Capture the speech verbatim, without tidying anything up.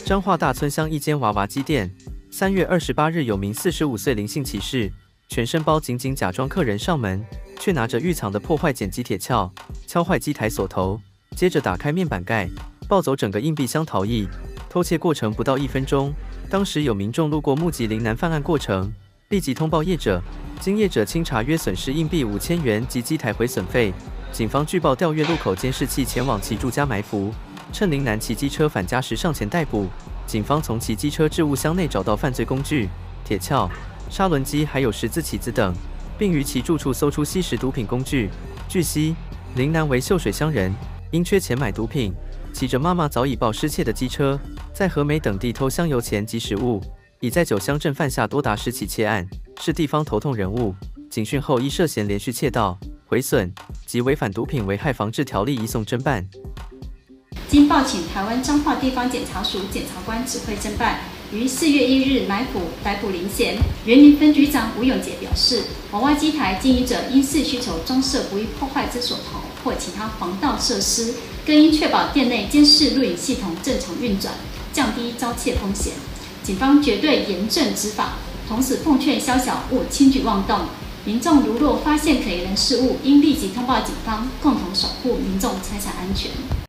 彰化大村乡一间娃娃机店，三月二十八日，有名四十五岁林姓骑士，全身包紧紧，假装客人上门，却拿着预藏的破坏剪机铁锹，敲坏机台锁头，接着打开面板盖，抱走整个硬币箱逃逸。偷窃过程不到一分钟，当时有民众路过目击林男犯案过程，立即通报业者，经业者清查，约损失硬币五千元及机台毁损费。警方据报调阅路口监视器，前往其住家埋伏。 趁林男骑机车返家时上前逮捕，警方从其机车置物箱内找到犯罪工具、铁锹、砂轮机，还有十字起子等，并于其住处搜出吸食毒品工具。据悉，林男为秀水乡人，因缺钱买毒品，骑着妈妈早已报失窃的机车，在和美等地偷香油钱及食物，已在九乡镇犯下多达十起窃案，是地方头痛人物。警讯后，依涉嫌连续窃盗、毁损及违反毒品危害防治条例移送侦办。 经报请台湾彰化地方检察署检察官指挥侦办，于四月一日埋伏逮捕林贤。园林分局长吴永杰表示，娃娃机台经营者因视需求装设不易破坏之锁头或其他防盗设施，更应确保店内监视录影系统正常运转，降低遭窃风险。警方绝对严正执法，同时奉劝宵小勿轻举妄动。民众如若发现可疑人事物，应立即通报警方，共同守护民众财产安全。